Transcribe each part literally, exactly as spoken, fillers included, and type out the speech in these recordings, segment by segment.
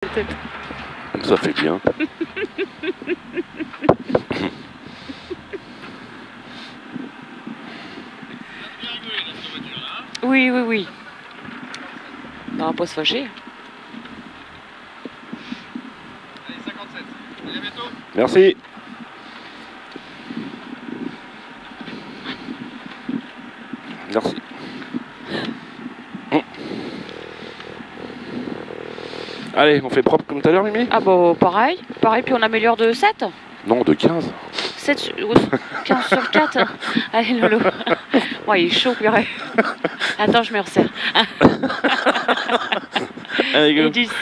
tête. Ça fait bien. Oui, oui, oui. On va pas se fâcher. Allez, cinquante-sept. Allez, à bientôt. Merci. Merci. Allez, on fait propre comme tout à l'heure, Mimi? Ah bah pareil, pareil, puis on améliore de sept. Non, de quinze. sept sur... quinze sur quatre. Allez Lolo. Ouais, il est chaud, purée. Attends, je me resserre. Allez, go. Et dix.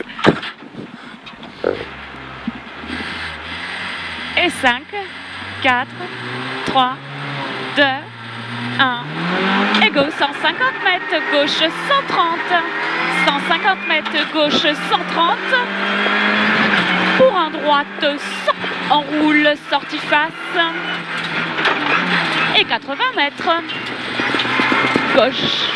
Et cinq, quatre, trois, deux, un. Et go, cent cinquante mètres, gauche cent trente. cent cinquante mètres, gauche cent trente. Pour un droite, cent. Enroule, sortie face. Et quatre-vingts mètres. Gauche.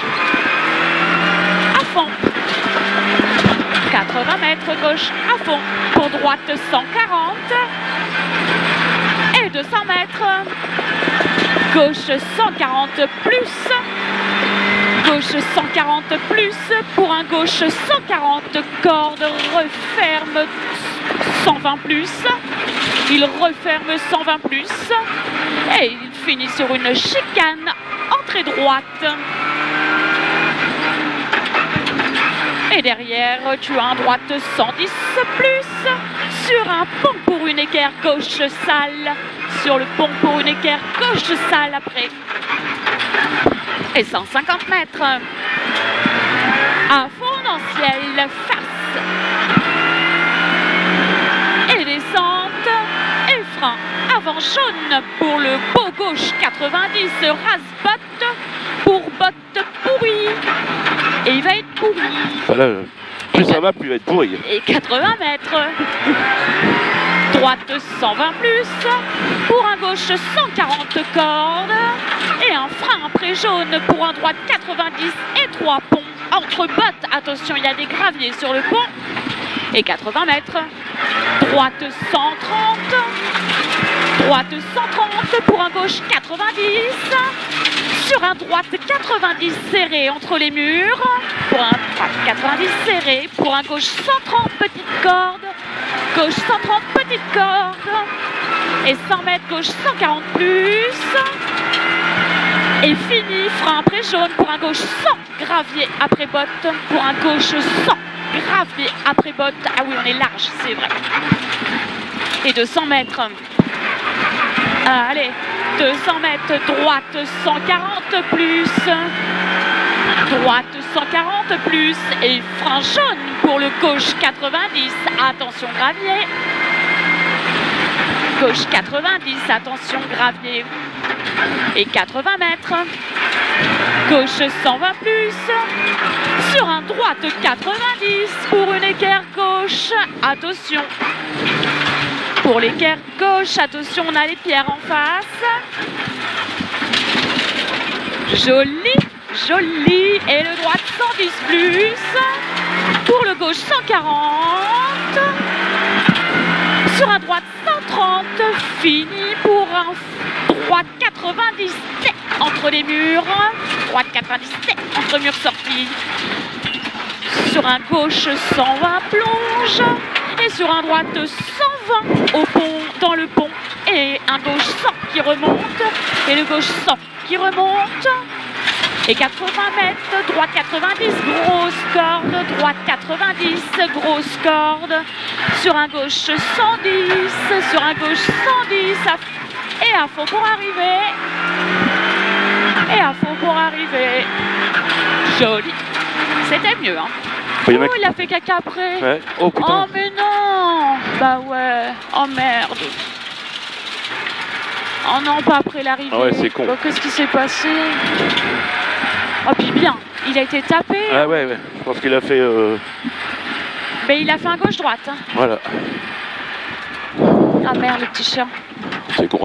À fond. quatre-vingts mètres, gauche à fond. Pour droite, cent quarante. Et deux cents mètres. Gauche, cent quarante plus. Gauche, cent quarante plus. Pour un gauche, cent quarante. Corde, referme, cent vingt plus. Il referme cent vingt plus. Et il finit sur une chicane. Entrée droite. Et derrière, tu as un droite cent dix plus. Sur un pont pour une équerre gauche sale. Sur le pont pour une équerre gauche sale après. Et cent cinquante mètres. À fond dans le ciel, face. Et descente. Et frein. Avant jaune pour le beau gauche quatre-vingt-dix. Rase-botte pour botte pourrie. Et il va être pourri. Voilà, plus ça va, plus il va être pourri. Et quatre-vingts mètres. Droite cent vingt plus. Pour un gauche cent quarante cordes. Et un frein après jaune pour un droite quatre-vingt-dix et trois ponts. Entre bottes, attention, il y a des graviers sur le pont. Et quatre-vingts mètres. Droite cent trente. Droite cent trente pour un gauche quatre-vingt-dix. Sur un droite quatre-vingt-dix serré entre les murs. Pour un droite quatre-vingt-dix serré. Pour un gauche cent trente petite corde. Gauche cent trente petite corde. Et cent mètres gauche cent quarante plus. Et fini, frein après jaune pour un gauche cent gravier après botte. Pour un gauche cent gravier après botte. Ah oui, on est large, c'est vrai. Et deux cents mètres. Ah, allez, deux cents mètres, droite cent quarante plus. Droite cent quarante plus. Et frein jaune pour le gauche quatre-vingt-dix. Attention gravier. Gauche quatre-vingt-dix, attention gravier. Et quatre-vingts mètres. Gauche cent vingt plus. Sur un droite quatre-vingt-dix pour une équerre gauche. Attention. Pour l'équerre gauche, attention, on a les pierres en face. Joli, joli. Et le droite cent dix plus. Pour le gauche cent quarante. Sur un droite cent trente. Fini pour un droite quatre-vingt-dix entre les murs. Droite quatre-vingt-dix entre murs sortis. Sur un gauche cent vingt plonge. Et sur un droite cent vingt au pont, dans le pont. Et un gauche cent qui remonte. Et le gauche cent qui remonte. Et quatre-vingts mètres, droite quatre-vingt-dix, grosse corde. Droite quatre-vingt-dix, grosse corde. Sur un gauche cent dix. Sur un gauche cent dix. Et à fond pour arriver. Et à fond pour arriver. Joli. C'était mieux, hein. Oh, il a fait caca après. Ouais. Oh putain. Oh mais non. Bah ouais. Oh merde. Oh non, pas après l'arrivée. Ah ouais, c'est con. Oh, qu'est-ce qui s'est passé? Oh puis bien, il a été tapé. Ah ouais, ouais. Je pense qu'il a fait... Euh... Mais il a fait un gauche-droite. Hein. Voilà. Ah merde, le petit chien. C'est con.